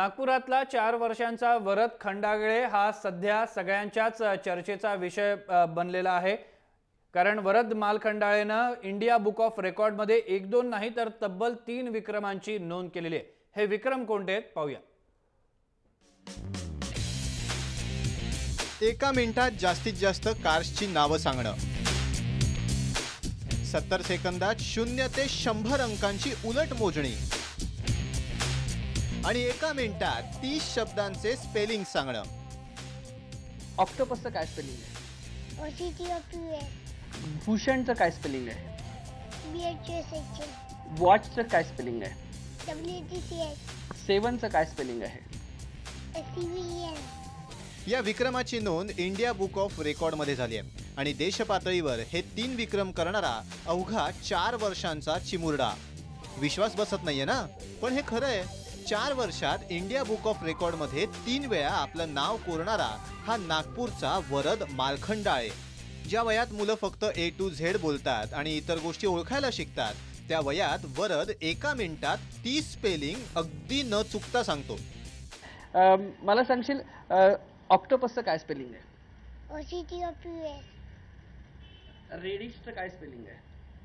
नागपुरातला 4 वर्षांचा वरद खंडागळे हा सध्या सगळ्यांच्याच चर्चेचा विषय बनलेला आहे। कारण वरद मालखंडाळेनं इंडिया बुक ऑफ रेकॉर्ड मध्ये 1-2 नाही तर तब्बल 3 विक्रमांची नोंद केलेली आहे। हे विक्रम कोणते आहेत पाहूया। एका मिनिटात जास्तीत जास्त कार्सची नावं सांगणं, 70 सेकंदात 0 ते 100 अंकांची उलट मोजणी आणि एका मिनिटात 30 शब्दांचे स्पेलिंग सांगणं। ऑक्टोपसचं काय स्पेलिंग आहे? OCTOPS। भूषणचं काय स्पेलिंग आहे? BHUSH। वॉचचं काय स्पेलिंग आहे? WATCH। सेवनचं काय स्पेलिंग आहे? SEVEN। या विक्रमाची नोंद इंडिया बुक ऑफ रेकॉर्ड मध्ये झाली आहे आणि देश पातळीवर हे 3 विक्रम करणारा अवघा 4 वर्षांचा चिमुरडा। विश्वास बसत नाहीये ना? पण हे खरं आहे। 4 वर्षात इंडिया बुक ऑफ रेकॉर्ड मध्ये 3 वेळा आपलं नाव कोरणारा हा नागपूरचा वरद मालखंडाळे। ज्या वयात मुलं फक्त A to Z बोलतात आणि इतर गोष्टी ओळखायला शिकतात, त्या वयात वरद एका मिनिटात 30 स्पेलिंग अगदी न चुकता सांगतो। मला सांगशील ऑक्टोपसचं काय स्पेलिंग आहे? OCTOPS। रेडिशचं काय स्पेलिंग आहे?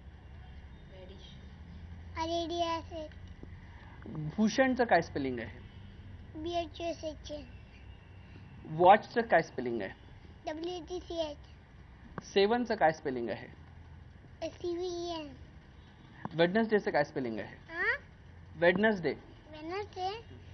RADISH। भूषणचं काय स्पेलिंग आहे? BHUSH। वॉचचं काय स्पेलिंग आहे? WATCH। सेवनचं काय स्पेलिंग आहे? SEVEN। वेडनेसडेचं काय स्पेलिंग आहे? वेडनेसडे। Wednesday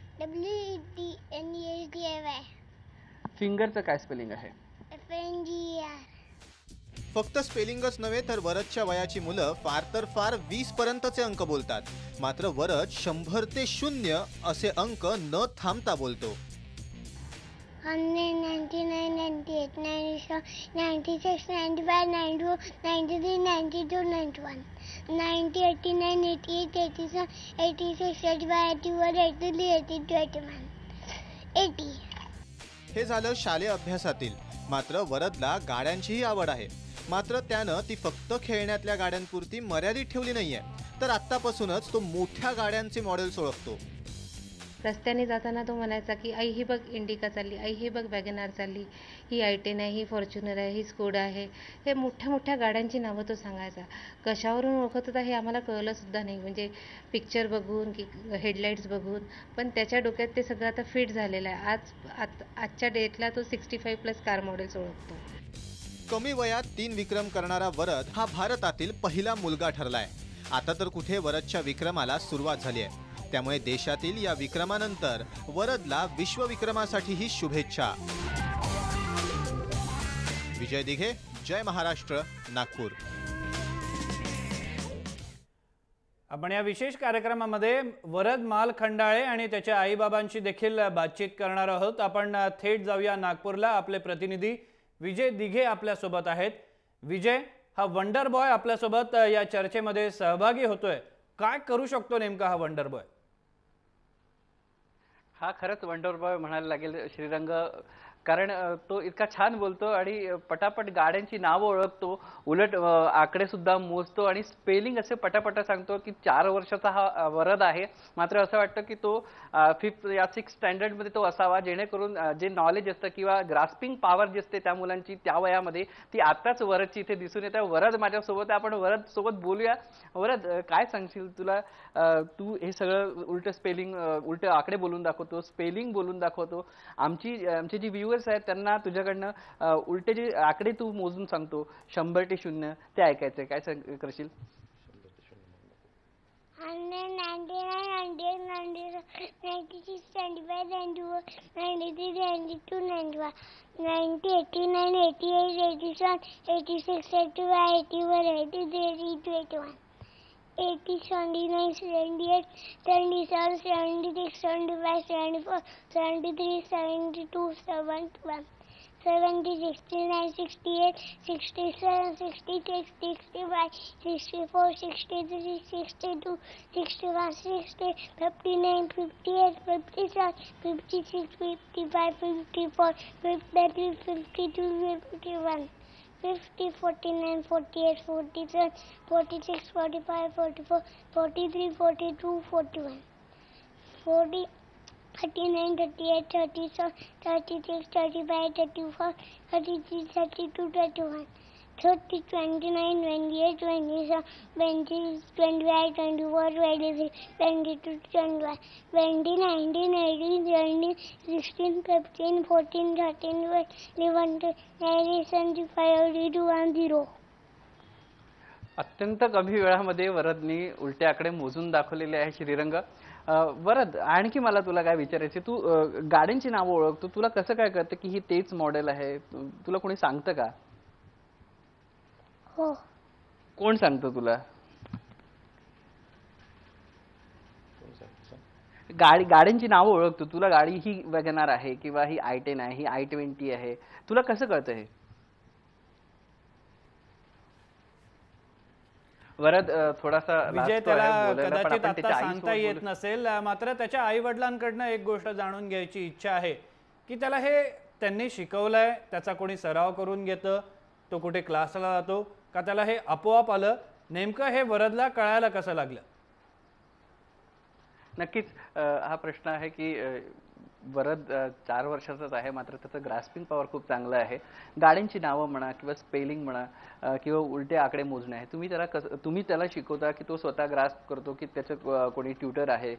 WEDNESDAY। फिंगरचं काय स्पेलिंग आहे? FINGER। फक्त स्पेलिंगच नव्हे तर वरदच्या वयाची मुलं फार तर फार 20 पर्यंतचे अंक बोलतात। मात्र वरद 100 ते 0 असे अंक न थांबता बोलतो। 100, 99, 98, 97, 96, 95, 94, 93, 92, 91, 90, 89, 88, 87, 86, 85, 81, 83, 82, 81, 80। हे झालं शालेय अभ्यासातील। मात्र वरदला गाड्यांचीही आवड आहे। मात्र त्यानं ती फक्त खेळण्यातल्या गाड्यांपुरती मर्यादित ठेवली नाहीये, तर आत्तापासूनच तो मोठ्या गाड्यांचे मॉडेल्स ओळखतो। रस्त्याने जाताना तो म्हणायचा की आई ही बघ इंडिका चालली, आई ही बघ वॅगनार चालली, ही I10 आहे, ही फॉर्च्युनर आहे, ही स्कोडा आहे। हे मोठ्या मोठ्या गाड्यांची नावं तो सांगायचा। कशावरून ओळखत होता हे आम्हाला कळलं सुद्धा नाही, म्हणजे पिक्चर बघून की हेडलाईट्स बघून, पण त्याच्या डोक्यात ते सगळं आता फिट झालेलं आहे। आजच्या डेटला तो 65+ कार मॉडेल्स ओळखतो। कमी वयात 3 विक्रम करणारा वरद हा भारतातील पहिला मुलगा ठरलाय। आता तर कुठे वरदच्या विक्रमाला सुरुवात झाली आहे। त्यामुळे देशातील या विक्रमानंतर वरदला विश्वविक्रमासाठीही शुभेच्छा। विजय दिघे, जय महाराष्ट्र, नागपूर। आपण या विशेष कार्यक्रमामध्ये वरद मालखंडाळे आणि त्याच्या आईबाबांची देखील बातचीत करणार आहोत। आपण थेट जाऊया नागपूरला। आपले प्रतिनिधी विजय दिघे आपल्या सोबत आहेत। विजय, हा वंडर बॉय आपल्या सोबत या चर्चेमध्ये सहभागी होतोय। काय करू शकतो नेमका हा वंडर बॉय? हा खरंच वंडर बॉय म्हणायला लागेल श्रीरंग, कारण तो इतका छान बोलतो आणि पटापट गाड्यांची नावं ओळखतो, उलट आकडे सुद्धा मोजतो आणि स्पेलिंग असे पटापटा सांगतो की 4 वर्षाचा हा वरद आहे। मात्र असं वाटतं की तो 5th या 6th स्टँडर्डमध्ये तो असावा, जेणेकरून जे नॉलेज असतं किंवा ग्रास्पिंग पॉवर जी असते त्या मुलांची त्या वयामध्ये ती आताच वरदची इथे दिसून येते। वरद माझ्यासोबत आहे, आपण वरद सोबत बोलूया। वरद, काय सांगशील? तू हे सगळं उलट स्पेलिंग, उलट आकडे बोलून दाखवतो, स्पेलिंग बोलून दाखवतो। आमची जी व्ह्यूअर्स आहेत त्यांना तुझ्याकडनं उलटे जे आकडे तू मोजून सांगतो 100 ते 0 ते ऐकायचंय। काय करशील? 100, 99, 100, 96, 75, 94, 93, 92, 91, 90, 89, 88, 87, 86, 85, 81, 82, 81, 80, 79, 78, 77, 76, 75, 74, 73, 72, 71, 70, 69, 68, 67, 66, 65, 64, 63, 62, 61, 60, 59, 58, 57, 56, 55, 54, 53, 52, 51, 50, 49, 48, 47, 46, 45, 44, 43, 42, 41, 40, 39, 38, 37, 36, 35, 34, 33, 32, 31, 30, 29, 28, 27, 26, 25, 24, 26, 22, 21, 20, 19, 18, 17, 16, 15, 14, 13, 11, 12, 75, 82, 10. अत्यंत कमी वेळामध्ये वरदनी उलटे आकडे मोजून दाखवलेले आहे श्रीरंग. वरद, आणखी मला तुला काय विचारायचे, तू गाड्यांची नावं ओळखतो, तुला कसं काय कळतं की ही तेच मॉडेल आहे? तुला कोणी सांगतं का? हो. कोण सांगतं तुला? गाड्यांची नावं ओळखतो, तुला गाडी ही वॅगनार आहे किंवा ही i10 आहे, ही i20 आहे, तुला कसं कळतं हे? वरद थोडासा विजय, लाजतो आहे त्याला बोलायला, पण कदाचित आपण आता त्याच्या सांगता आईसोबत येत नसेल, मात्र त्याच्या आई वडिलांकडनं एक गोष्ट जाणून घ्यायची इच्छा आहे की त्याला हे त्यांनी शिकवलंय, त्याचा कोणी सराव करून घेतं, तो कुठे क्लासला जातो का, त्याला हे आपोआप आलं? नेमकं हे वरदला कळायला कसं लागलं? नक्कीच हा प्रश्न आहे की वरद 4 वर्षाचाच आहे, मात्र त्याचं ग्रास्पिंग पॉवर खूप चांगलं आहे. गाड्यांची नावं म्हणा किंवा स्पेलिंग म्हणा किंवा उलटे आकडे मोजणे आहे, तुम्ही त्याला शिकवता की तो स्वतः ग्रास्प करतो की त्याचं कोणी ट्युटर आहे?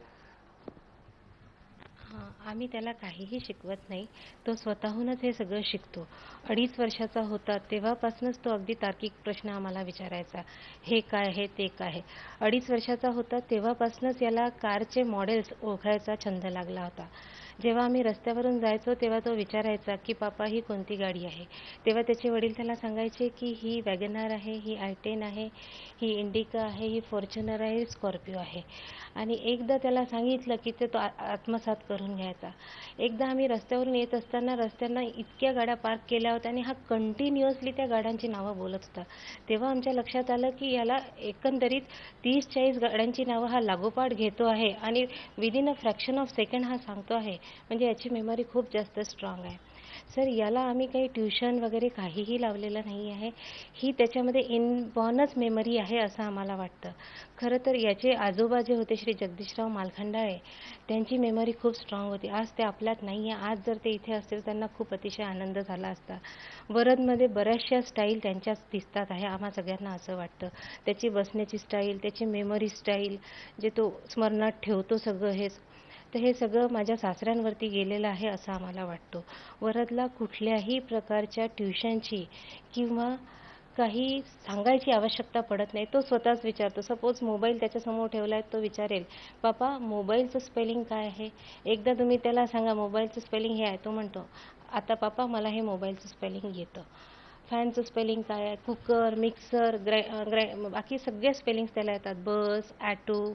आम्ही त्याला काहीही शिकवत नाही, तो स्वतःहूनच हे सगळं शिकतो. 2.5 वर्षाचा होता तेव्हापासूनच तो अगदी तार्किक प्रश्न आम्हाला विचारायचा, हे काय आहे ते काय आहे. 2.5 वर्षाचा होता तेव्हापासूनच याला कारचे मॉडेल्स ओळखायचा छंद लागला होता. जेव्हा आम्ही रस्त्यावरून जायचो तेव्हा तो विचारायचा की पापा ही कोणती गाडी आहे. तेव्हा त्याचे वडील त्याला सांगायचे की ही वॅगनार आहे, ही i10 आहे, ही इंडिका आहे, ही फॉर्च्युनर आहे, ही स्कॉर्पिओ आहे. आणि एकदा त्याला सांगितलं की ते तो आत्मसात करून घ्यायचा. एकदा आम्ही रस्त्यावरून येत असताना रस्त्यांना इतक्या गाड्या पार्क केल्या होत्या आणि हा कंटिन्युअसली त्या गाड्यांची नावं बोलत होता. तेव्हा आमच्या लक्षात आलं की याला एकंदरीत 30-40 गाड्यांची नावं हा लागोपाठ घेतो आहे आणि within a fraction of second हा सांगतो आहे. म्हणजे याची मेमरी खूप जास्त स्ट्रॉंग आहे. सर, याला आम्ही काही ट्युशन वगैरे काहीही लावलेलं नाही आहे. ही त्याच्यामध्ये इनबॉर्नच मेमरी आहे असं आम्हाला वाटतं. खरं तर याचे आजोबा जे होते श्री जगदीशराव मालखंडाळे, त्यांची मेमरी खूप स्ट्रॉंग होती. आज ते आपल्यात नाही आहे. आज जर ते इथे असते तर त्यांना खूप अतिशय आनंद झाला असता. वरदमध्ये बऱ्याचशा स्टाईल त्यांच्याच दिसतात आहे, आम्हा सगळ्यांना असं वाटतं. त्याची बसण्याची स्टाईल, त्याची मेमरी स्टाईल, जे तो स्मरणात ठेवतो सगळं तर हे सगळं माझ्या सासऱ्यांवरती गेलेलं आहे असं आम्हाला वाटतं. वरदला कुठल्याही प्रकारच्या ट्युशनची किंवा काही सांगायची आवश्यकता पडत नाही. तो स्वतःच विचारतो. सपोज मोबाईल त्याच्यासमोर ठेवला आहे, तो विचारेल, पापा मोबाईलचं स्पेलिंग काय आहे? एकदा तुम्ही त्याला सांगा मोबाईलचं स्पेलिंग हे आहे, तो म्हणतो, आता पापा मला हे मोबाईलचं स्पेलिंग येतं. फॅनचं स्पेलिंग काय आहे? कुकर, मिक्सर, बाकी सगळे स्पेलिंग्स त्याला येतात. बस, ॲटो,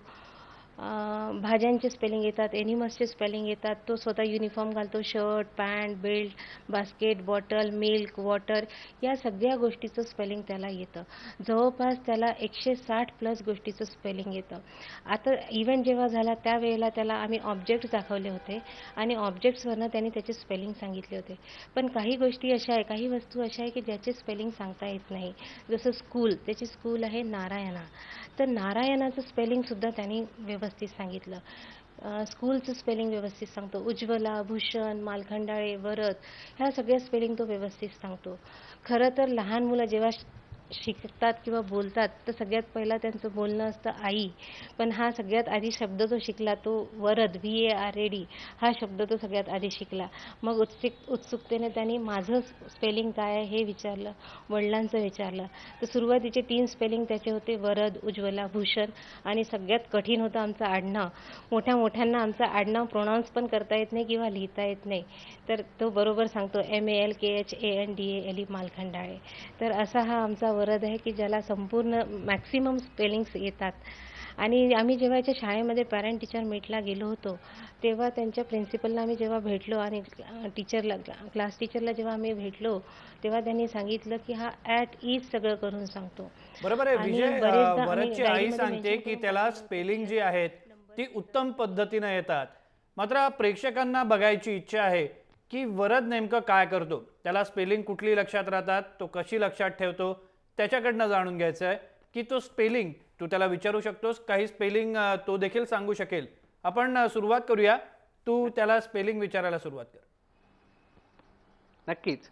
भाज्यांचे स्पेलिंग येतात, एनिमल्सचे स्पेलिंग येतात. तो स्वतः युनिफॉर्म घालतो, shirt, pant, belt, basket, bottle, milk, water, या सगळ्या गोष्टीचं स्पेलिंग त्याला येतं. जवळपास त्याला 160+ गोष्टीचं स्पेलिंग येतं. आता इव्हेंट जेव्हा झाला त्यावेळेला त्याला आम्ही ऑब्जेक्ट्स दाखवले होते आणि ऑब्जेक्ट्सवरनं त्यांनी त्याचे स्पेलिंग सांगितले होते. पण काही गोष्टी अशा आहे, काही वस्तू अशा आहे की ज्याचे स्पेलिंग सांगता येत नाही. जसं स्कूल, त्याची स्कूल आहे नारायणा, तर नारायणाचं स्पेलिंगसुद्धा त्यांनी व्यवस्थित सांगितलं. स्कूलचं स्पेलिंग व्यवस्थित सांगतो. उज्ज्वला, भूषण, मालखंडाळे, वरद, ह्या सगळ्या स्पेलिंग तो व्यवस्थित सांगतो. खरं तर लहान मुलं जेव्हा शिकतात किंवा बोलतात तर सगळ्यात पहिला त्यांचं बोलणं असतं आई. पण हा सगळ्यात आधी शब्द जो शिकला तो वरद, VARAD, हा शब्द तो सगळ्यात आधी शिकला. मग उत्सुकतेने त्यांनी माझं स्पेलिंग काय आहे हे विचारलं, वडिलांचं विचारलं. तर सुरुवातीचे 3 स्पेलिंग त्याचे होते, वरद, उज्ज्वला, भूषण, आणि सगळ्यात कठीण होतं आमचं आडनाव. मोठ्यांना आमचं आडनाव प्रोनाऊन्स पण करता येत नाही किंवा लिहिता येत नाही, तर तो बरोबर सांगतो, MALKHANDALE, मालखंडाळे. तर असा हा आमचा वरद आहे की ज्याला संपूर्ण मॅक्सिमम स्पेलिंग्स येतात. आणि आम्ही जेव्हा याच्या शाळेमध्ये पॅरेंट टीचर मीटला गेलो होतो तेव्हा त्यांच्या प्रिन्सिपलला आम्ही जेव्हा भेटलो आणि टीचरला, क्लास टीचरला जेव्हा आम्ही भेटलो तेव्हा त्यांनी सांगितलं की हा ॲट ईज सगळं करून सांगतो. बरोबर आहे विजय. वरदची आई सांगते की त्याला स्पेलिंग जी आहेत ती उत्तम पद्धतीने येतात. मात्र प्रेक्षकांना बघायची इच्छा आहे की वरद नेमकं काय करतो, त्याला स्पेलिंग कुठली लक्षात राहतात, तो कशी लक्षात ठेवतो, त्याच्याकडनं जाणून घ्यायचं आहे की तो स्पेलिंग तू त्याला विचारू शकतोस, काही स्पेलिंग तो देखील सांगू शकेल. आपण सुरुवात करूया. तू त्याला स्पेलिंग विचारायला सुरुवात कर. नक्कीच.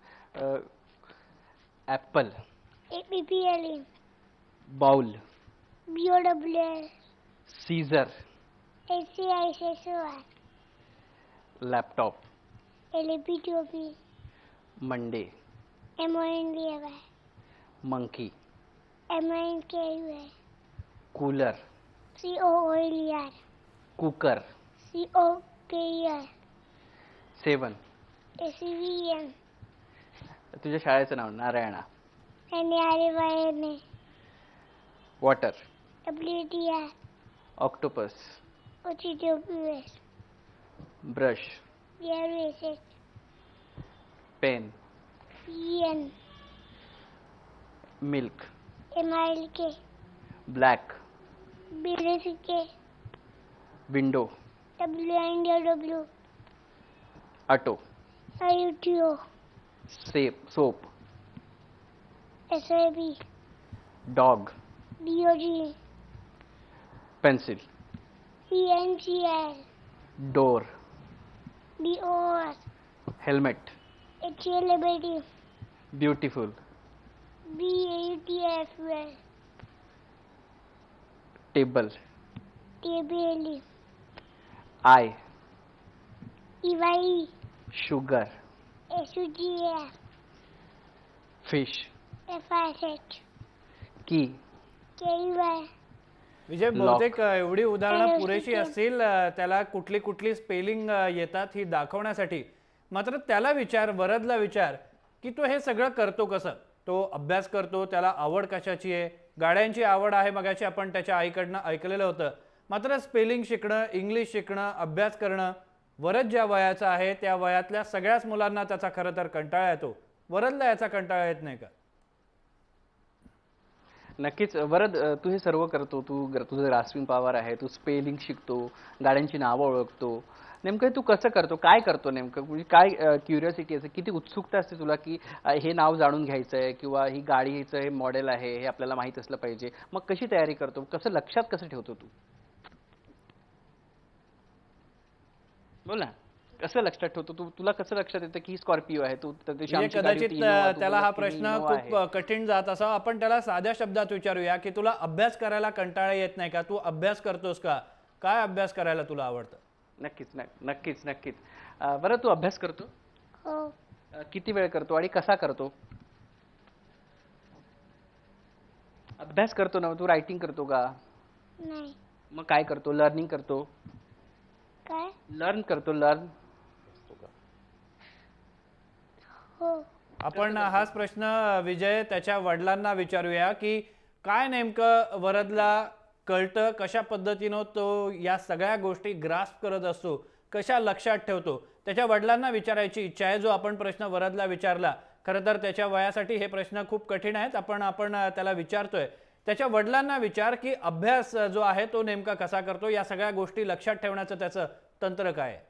Apple, APPLE, bowl, BOWL, scissor, SCISSOR, laptop, LAPTOP, Monday, MONDAY, monkey, MINKUR, cooler, COOLER, cooker, COKER, 7. SCVM, तुझ्या शाळेचं नाव Narayana. NARYNA, water, WTR, octopus, OTWS, brush, DRSS, pen, PN, milk, MILK, black, BLCK, window, WNDW, auto, IUTO, soap, SIB, dog, DOG, pencil, PNCL, door, DOR, helmet, HLBD, beautiful, BAUTFL, table, TBLE, eye, EYE, sugar, SUGF, fish, FISH, key, KUI, Vijay, Lock. बहुतेक एवढी उदाहरणं Hello, पुरेशी teacher. असतील त्याला कुठली कुठली spelling येतात ही दाखवण्यासाठी. मात्र त्याला विचार, वरदला विचार की तो हे सगळं करतो कसं. तो अभ्यास करतो, त्याला आवड कशाची आहे. गाड्यांची आवड आहे, मगाशी आपण त्याच्या आईकडनं ऐकलेलं होतं. मात्र स्पेलिंग शिकणं, इंग्लिश शिकणं, अभ्यास करणं, वरद ज्या वयाचा आहे त्या वयातल्या सगळ्याच मुलांना त्याचा खरं तर कंटाळा येतो. वरदला याचा कंटाळा येत नाही का? नक्कीच. वरद, तू हे सर्व करतो, तुझं ग्रास्पिंग पॉवर आहे, तू स्पेलिंग शिकतो, गाड्यांची नावं ओळखतो. नेमकं तू कसं करतो, काय करतो नेमकं, म्हणजे काय क्युरियोसिटी असते, किती उत्सुकता असते तुला की हे नाव जाणून घ्यायचं आहे किंवा ही गाडीचं हे मॉडेल आहे हे आपल्याला माहीत असलं पाहिजे. मग कशी तयारी करतो, कसं लक्षात कसं ठेवतो तू? बोल ना, कसं लक्षात ठेवतो तू? तुला कसं लक्षात येतं की ही स्कॉर्पिओ आहे? तू म्हणजे कदाचित त्याला हा प्रश्न खूप कठीण जात असावा. आपण त्याला साध्या शब्दात विचारूया की तुला अभ्यास करायला कंटाळा येत नाही का? तू अभ्यास करतोस का? काय अभ्यास करायला तुला आवडतं? नक्कीच नक्कीच नक्कीच. बरं, तू अभ्यास करतो? हो, किती वेळ करतो आणि कसा करतो? अभ्यास करतो ना, तू रायटिंग करतो का? नाही, मग काय करतो? लर्निंग करतो? काय? लर्न करतो, लर्न. हो, आपण हाच प्रश्न विजय त्याच्या वडिलांना विचारूया की काय नेमकं वरदला कळतं, कशा पद्धतीनं तो या सगळ्या गोष्टी ग्रास्प करत असतो, कशा लक्षात ठेवतो. त्याच्या वडिलांना विचारायची इच्छा आहे. जो आपण प्रश्न वरदला विचारला, खरं तर त्याच्या वयासाठी हे प्रश्न खूप कठीण आहेत. आपण त्याला विचारतोय. त्याच्या वडिलांना विचार की अभ्यास जो आहे तो नेमका कसा करतो, या सगळ्या गोष्टी लक्षात ठेवण्याचं त्याचं तंत्र काय आहे?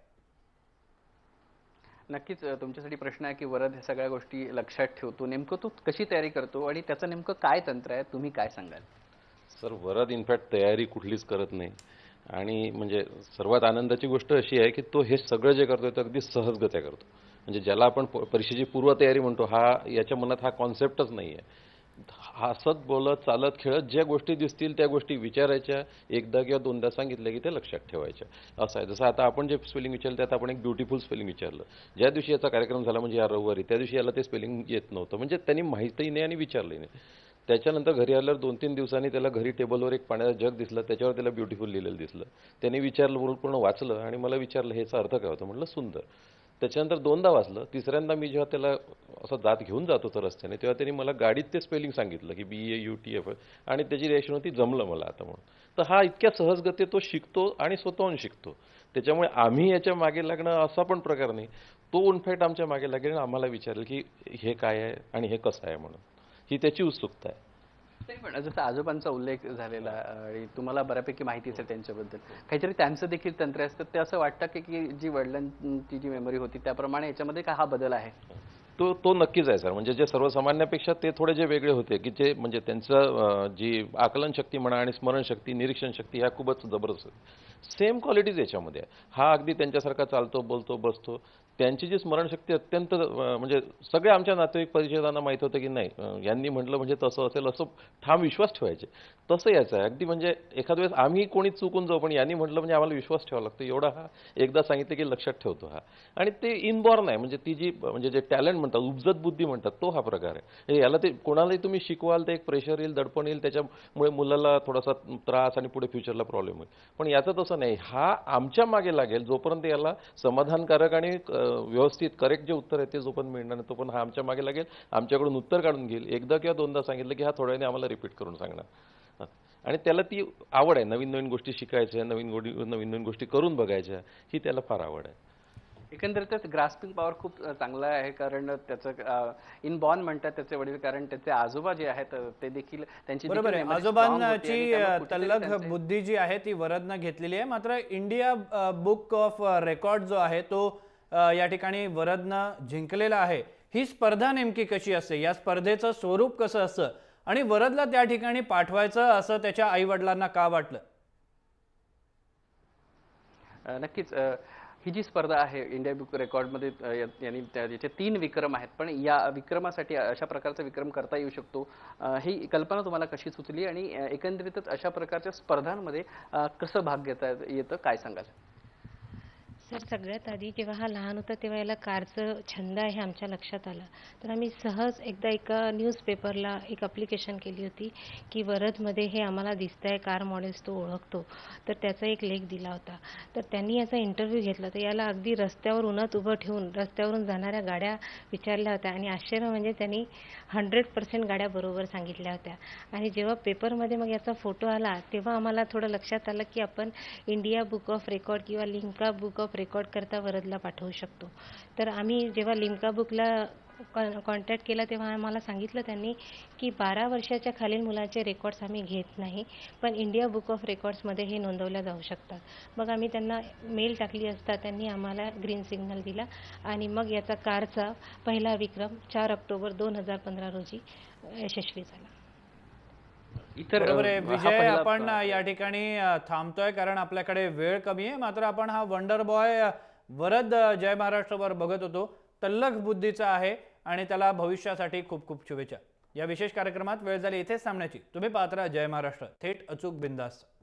नक्कीच तुमच्यासाठी प्रश्न आहे की वरद ह्या सगळ्या गोष्टी लक्षात ठेवतो. नेमकं तू कशी तयारी करतो आणि त्याचं नेमकं काय तंत्र आहे, तुम्ही काय सांगाल? सर, वरद इनफॅक्ट तयारी कुठलीच करत नाही. आणि म्हणजे सर्वात आनंदाची गोष्ट अशी आहे की तो हे सगळं जे करतो ते अगदी सहजगत्या करतो. म्हणजे ज्याला आपण परीक्षेची पूर्वतयारी म्हणतो, हा याच्या मनात हा कॉन्सेप्टच नाही आहे. हसत बोलत चालत खेळत ज्या गोष्टी दिसतील त्या गोष्टी विचारायच्या, एकदा किंवा दोनदा सांगितलं की ते लक्षात ठेवायच्या, असं आहे. जसं आता आपण जे स्पेलिंग विचारलं त्यात आपण एक ब्युटिफुल स्पेलिंग विचारलं. ज्या दिवशी याचा कार्यक्रम झाला म्हणजे या रविवारी, त्या दिवशी याला ते स्पेलिंग येत नव्हतं. म्हणजे त्यांनी माहितीही नाही आणि विचारलंही नाही. त्याच्यानंतर घरी आल्यावर 2-3 दिवसांनी त्याला घरी टेबलवर एक पाण्याचं जग दिसलं, त्याच्यावर त्याला ब्युटिफुल लिहिलेलं दिसलं. त्याने विचारलं, पूर्ण वाचलं आणि मला विचारलं ह्याचा अर्थ काय होता. म्हटलं सुंदर. त्याच्यानंतर 2दा वाचलं. तिसऱ्यांदा मी जेव्हा त्याला असं दात घेऊन जात होतो रस्त्याने, तेव्हा त्यांनी मला गाडीत ते स्पेलिंग सांगितलं की BAUTF, आणि त्याची रिॲक्शन होती जमलं मला आता म्हणून. तर हा इतक्या सहजगती तो शिकतो आणि स्वतःहून शिकतो. त्याच्यामुळे आम्ही याच्या मागे लागणं असा पण प्रकार नाही. तो इनफॅक्ट आमच्या मागे लागेल आणि आम्हाला विचारेल की हे काय आहे आणि हे कसं आहे म्हणून. ही त्याची उत्सुकता आहे. पण जसं आजोबांचा उल्लेख झालेला आणि तुम्हाला बऱ्यापैकी माहिती असेल त्यांच्याबद्दल, काहीतरी त्यांचं देखील तंत्र असतं. ते असं वाटतं की जी वडिलांची जी मेमरी होती त्याप्रमाणे याच्यामध्ये काय हा बदल आहे? तो नक्कीच आहे सर. म्हणजे जे सर्वसामान्यापेक्षा ते थोडे जे वेगळे होते की जे म्हणजे त्यांचं जी आकलन शक्ती म्हणा आणि स्मरणशक्ती, निरीक्षण शक्ती ह्या खूपच जबरदस्त. सेम क्वालिटीज याच्यामध्ये आहे. हा अगदी त्यांच्यासारखा चालतो, बोलतो, बसतो. त्यांची जी स्मरणशक्ती अत्यंत म्हणजे सगळ्या आमच्या नातेवाईक परिचयाना माहीत होतं की नाही यांनी म्हटलं म्हणजे तसं असेल असं ठाम विश्वास ठेवायचे. तसं यायचं आहे अगदी. म्हणजे एखाद वेळेस आम्ही कोणी चुकून जाऊ पण यांनी म्हटलं म्हणजे आम्हाला विश्वास ठेवावा लागतो. एवढा हा एकदा सांगितलं की लक्षात ठेवतो हा. आणि ते इनबॉर्न आहे. म्हणजे ती जी म्हणजे जे टॅलेंट म्हणतात, उपजत बुद्धी म्हणतात, तो हा प्रकार आहे. म्हणजे याला ते कोणालाही तुम्ही शिकवाल तर एक प्रेशर येईल, दडपण येईल, त्याच्यामुळे मुलाला थोडासा त्रास आणि पुढे फ्युचरला प्रॉब्लेम होईल. पण याचं तसं नाही. हा आमच्या मागे लागेल जोपर्यंत याला समाधानकारक आणि व्यवस्थित करेक्ट जे उत्तर आहे ते जोपर्यंत मिळणार नाही तोपर्यंत हा आमच्या मागे लागेल, आमच्याकडून उत्तर काढून घेईल. एकदा किंवा दोनदा सांगितलं की हा थोड्या वेळाने आम्हाला रिपीट करून सांगणार. आणि त्याला ती आवड आहे. नवीन नवीन गोष्टी शिकायच्या, नवीन नवीन गोष्टी करून बघायच्या, ही त्याला फार आवड आहे. एकंदरीतच ग्रास्पिंग पॉवर खूप चांगला आहे, कारण त्याचं इनबॉर्न म्हणतात त्याचे वडील, कारण त्याचे आजोबा जे आहेत ते देखील त्यांची बरोबर आहे. देखील memory strong होती आणि आजोबांची त्यामुळे कुठेतरी तल्लख त्यांचे- बुद्धी जी आहे ती वरदनं घेतलेली आहे. मात्र इंडिया बुक ऑफ रेकॉर्ड जो आहे तो या ठिकाणी वरदनं जिंकलेला आहे. ही स्पर्धा नेमकी कशी असते, या स्पर्धेचं स्वरूप कसं असतं आणि वरदला त्या ठिकाणी पाठवायचं असं त्याच्या आई वडिलांना का वाटलं? नक्कीच ही जी स्पर्धा आहे इंडिया बुक रेकॉर्डमध्ये यांनी याचे 3 विक्रम आहेत, पण या विक्रमासाठी अशा प्रकारचा विक्रम करता येऊ शकतो, ही कल्पना तुम्हाला कशी सुचली आणि एकंदरीतच अशा प्रकारच्या स्पर्धांमध्ये कसं भाग घेता येतं, काय सांगाल? सर, सगळ्यात आधी जेव्हा हा लहान होता तेव्हा याला कारचं छंद आहे आमच्या लक्षात आलं. तर आम्ही सहज एकदा एका न्यूजपेपरला एक ॲप्लिकेशन केली होती की वरदमध्ये हे आम्हाला दिसतंय कार मॉडेल्स तो ओळखतो. तर त्याचा एक लेख दिला होता. तर त्यांनी याचा इंटरव्ह्यू घेतला. तर याला अगदी रस्त्यावर उन्हात उभं ठेवून रस्त्यावरून जाणाऱ्या गाड्या विचारल्या होत्या आणि आश्चर्य म्हणजे त्यांनी 100% गाड्या बरोबर सांगितल्या होत्या. आणि जेव्हा पेपरमध्ये मग याचा फोटो आला तेव्हा आम्हाला थोडं लक्षात आलं की आपण इंडिया बुक ऑफ रेकॉर्ड किंवा लिम्का बुक ऑफ रेकॉर्ड करता वरदला पाठवू शकतो. तर आम्ही जेव्हा लिम्का बुकला कॉन्टॅक्ट केला तेव्हा आम्हाला सांगितलं त्यांनी की 12 वर्षाच्या खालील मुलाचे रेकॉर्ड्स आम्ही घेत नाही, पण इंडिया बुक ऑफ रेकॉर्ड्समध्ये हे नोंदवल्या जाऊ शकतात. मग आम्ही त्यांना मेल टाकली असता त्यांनी आम्हाला ग्रीन सिग्नल दिला आणि मग याचा कारचा पहिला विक्रम 4 ऑक्टोबर 2015 रोजी यशस्वी झाला. बरोबर आहे हा विजय. पहिला आपण या ठिकाणी थांबतोय कारण आपल्याकडे वेळ कमी आहे. मात्र आपण हा वंडर बॉय वरद जय महाराष्ट्रवर बघत होतो. तल्लख बुद्धीचा आहे आणि त्याला भविष्यासाठी खूप खूप शुभेच्छा. या विशेष कार्यक्रमात वेळ झाली इथेच थांबण्याची. तुम्ही पाहत राहा जय महाराष्ट्र, थेट अचूक बिनधास्त.